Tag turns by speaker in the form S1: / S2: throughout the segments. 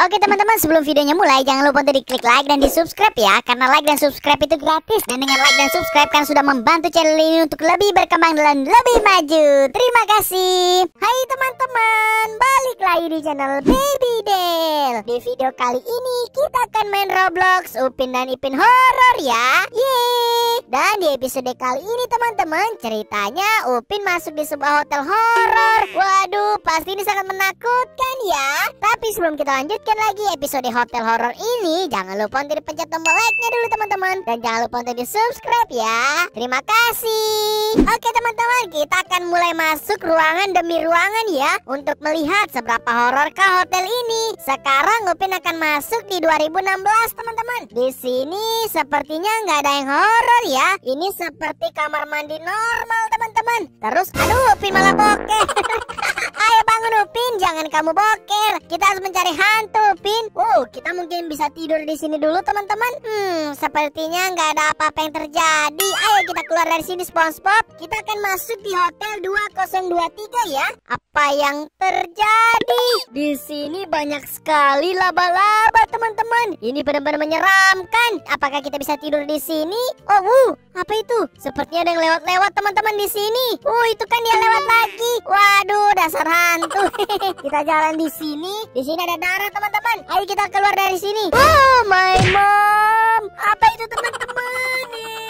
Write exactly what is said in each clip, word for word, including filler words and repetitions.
S1: Oke teman-teman, sebelum videonya mulai jangan lupa untuk diklik like dan di subscribe ya, karena like dan subscribe itu gratis. Dan dengan like dan subscribe kan sudah membantu channel ini untuk lebih berkembang dan lebih maju. Terima kasih. Hai teman-teman, balik lagi di channel Baby Del. Di video kali ini kita akan main Roblox Upin dan Ipin horor ya. Yeay. Dan di episode kali ini teman-teman, ceritanya Upin masuk di sebuah hotel horor. Waduh, pasti ini sangat menakutkan ya. Tapi sebelum kita lanjutkan lagi episode hotel horor ini, jangan lupa untuk dipencet tombol like-nya dulu teman-teman. Dan jangan lupa untuk di subscribe ya. Terima kasih. Oke teman-teman, kita akan mulai masuk ruangan demi ruangan ya, untuk melihat seberapa hororkah hotel ini. Sekarang Upin akan masuk di dua ribu enam belas teman-teman. Di sini sepertinya nggak ada yang horor ya. Ini seperti kamar mandi normal teman-teman. Terus aduh, Upin malah bokeh. Ayo bangun Upin, jangan kamu boker. Kita harus mencari hantu Upin. Oh, kita mungkin bisa tidur di sini dulu teman-teman. Hmm, sepertinya nggak ada apa-apa yang terjadi. Ayo kita keluar dari sini SpongeBob. Kita akan masuk di hotel dua nol dua tiga ya. Apa yang terjadi? Di sini banyak sekali laba-laba teman-teman. Ini benar-benar menyeramkan. Apakah kita bisa tidur di sini? Oh, wuh, apa itu? Sepertinya ada yang lewat-lewat teman-teman di sini. Oh, itu kan dia lewat lagi. Waduh, dasar hantu. Kita jalan di sini. Di sini ada darah teman-teman. Ayo kita keluar dari sini. Oh my mom. Apa itu teman-teman?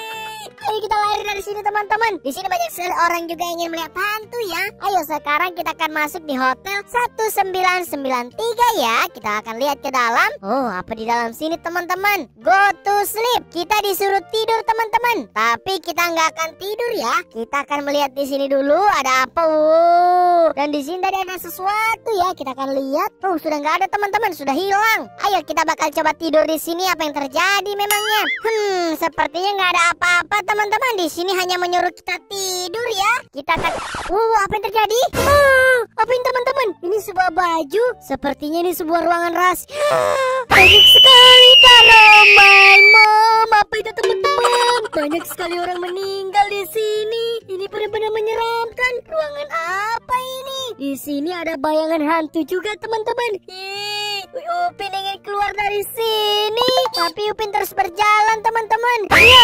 S1: Ayo kita lari dari sini teman-teman. Di sini banyak sekali orang juga yang ingin melihat hantu ya. Ayo sekarang kita akan masuk di hotel satu sembilan sembilan tiga ya. Kita akan lihat ke dalam. Oh, apa di dalam sini teman-teman? Go to sleep. Kita disuruh tidur teman-teman. Tapi kita nggak akan tidur ya. Kita akan melihat di sini dulu ada apa. Oh, dan di sini tadi ada sesuatu ya. Kita akan lihat. Oh, sudah nggak ada teman-teman. Sudah hilang. Ayo kita bakal coba tidur di sini. Apa yang terjadi memangnya? Hmm, sepertinya nggak ada apa-apa teman-teman. Di sini hanya menyuruh kita tidur ya. Kita akan. Wow, apa yang terjadi? Oh, apa ini teman-teman? Ini sebuah baju. Sepertinya ini sebuah ruangan rahasia. Banyak sekali taruh my mom. Apa itu teman-teman? Banyak sekali orang meninggal di sini. Ini benar-benar menyeramkan. Ruangan apa ini? Di sini ada bayangan hantu juga teman-teman. Ih, Upin ingin keluar dari sini, tapi Upin terus berjalan teman-teman. Ya.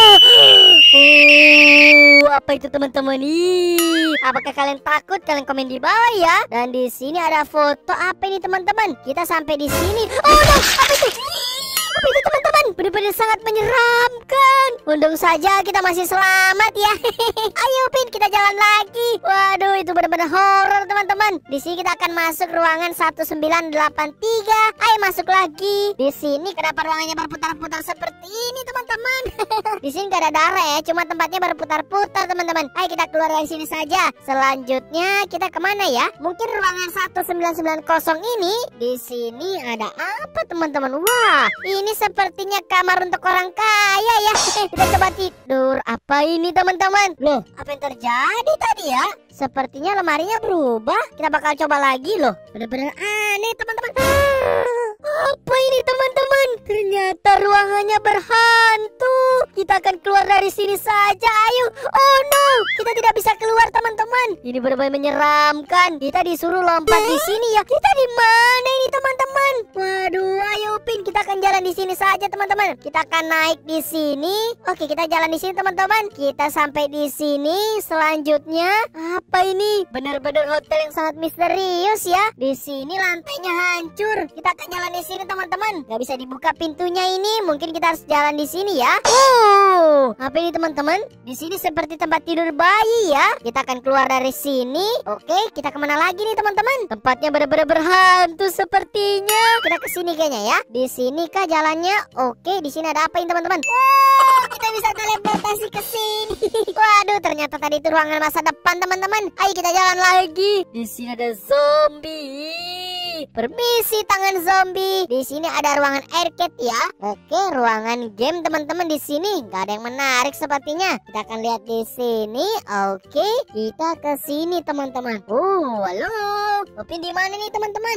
S1: Oh, apa itu teman-teman? Ih, apakah kalian takut? Kalian komen di bawah ya. Dan di sini ada foto apa ini teman-teman? Kita sampai di sini. Oh no, apa itu? Apa itu teman-teman? Benar-benar sangat menyeramkan. Untung saja kita masih selamat ya. Ayo Upin, kita jalan lagi. Waduh, itu benar-benar horor teman-teman. Di sini kita akan masuk ruangan satu sembilan delapan tiga. Ayo masuk lagi. Di sini kenapa ruangannya berputar-putar seperti ini teman-teman? Di sini gak ada darah ya, cuma tempatnya berputar-putar teman-teman. Ayo kita keluar dari sini saja. Selanjutnya kita kemana ya? Mungkin ruangan satu sembilan sembilan nol ini. Di sini ada apa teman-teman? Wah, ini sepertinya kamar untuk orang kaya ya. Kita coba tidur. Apa ini teman-teman? Loh, apa yang terjadi tadi ya? Sepertinya lemarinya berubah. Kita bakal coba lagi loh. Benar-benar aneh teman-teman. Apa ini teman-teman? Ternyata ruangannya berhantu. Kita akan keluar dari sini saja. Ayo. Oh no, kita tidak bisa keluar teman-teman. Ini benar-benar menyeramkan. Kita disuruh lompat di sini ya. Kita di mana ini teman-teman? Waduh, ayo Upin, kita akan jalan di sini saja teman-teman. Kita akan naik di sini. Oke, kita jalan di sini teman-teman. Kita sampai di sini. Selanjutnya apa ini? Benar-benar hotel yang sangat misterius ya. Di sini lantainya hancur. Kita akan jalan di sini teman-teman. Gak bisa dibuka pintunya ini. Mungkin kita harus jalan di sini ya. Oh, apa ini teman-teman? Di sini seperti tempat tidur bayi ya. Kita akan keluar dari sini. Oke, kita kemana lagi nih teman-teman? Tempatnya benar-benar berhantu sepertinya. Kita ke sini kayaknya ya. Di sini kah jalannya? Oke, di sini ada apa ini teman-teman? Oh, kita bisa teleportasi ke sini. Waduh, ternyata tadi itu ruangan masa depan teman-teman. Ayo kita jalan lagi. Di sini ada zombie. Permisi tangan zombie. Di sini ada ruangan arcade ya. Oke, ruangan game teman-teman di sini. Gak ada yang menarik sepertinya. Kita akan lihat di sini. Oke, kita ke sini teman-teman. Oh, halo. Upin di mana nih teman-teman?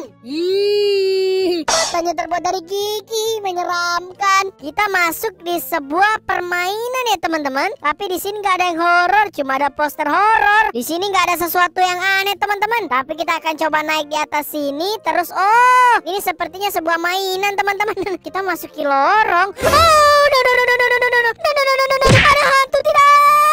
S1: Ih, matanya terbuat dari gigi, menyeramkan. Kita masuk di sebuah permainan ya teman-teman. Tapi di sini nggak ada yang horor, cuma ada poster horor. Di sini nggak ada sesuatu yang aneh teman-teman. Tapi kita akan coba naik di atas sini. Terus terus. Oh, ini sepertinya sebuah mainan teman-teman. Kita masuki lorong. Oh, no, no, no, no, no, no, no, no, no, no, no, no, no, ada hantu tidak?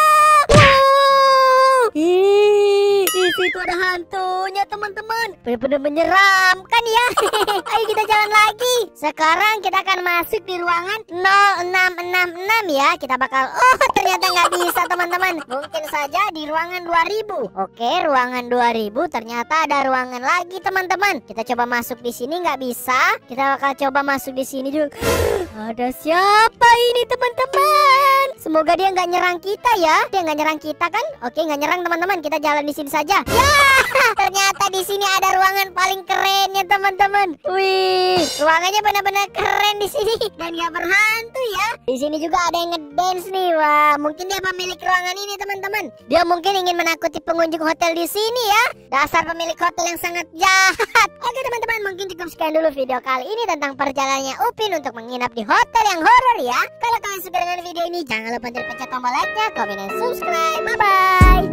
S1: Wow. Ih, di situ ada hantunya teman-teman. Benar-benar menyeramkan ya. Ayo kita jalan lagi. Sekarang kita akan masuk di ruangan nol enam enam enam ya. Kita bakal, oh ternyata nggak bisa teman-teman. Mungkin saja di ruangan dua ribu. Oke, ruangan dua ribu ternyata ada ruangan lagi teman-teman. Kita coba masuk di sini, nggak bisa. Kita bakal coba masuk di sini juga. Ada siapa ini teman-teman? Semoga dia nggak nyerang kita ya. Dia nggak nyerang kita kan? Oke, nggak nyerang teman-teman. Kita jalan di sini saja. Ya, ternyata di sini ada ruangan paling keren ya teman-teman. Wih, ruangannya benar-benar keren di sini dan nggak berhantu ya. Di sini juga ada yang ngedance nih. Wah, mungkin dia pemilik ruangan ini teman-teman. Dia mungkin ingin menakuti pengunjung hotel di sini ya. Dasar pemilik hotel yang sangat jahat. Oke teman-teman, mungkin cukup sekian dulu video kali ini tentang perjalanannya Upin untuk menginap di hotel yang horor ya. Kalau kalian suka dengan video ini, jangan lupa untuk pencet tombol like-nya, komen, dan subscribe. Bye bye.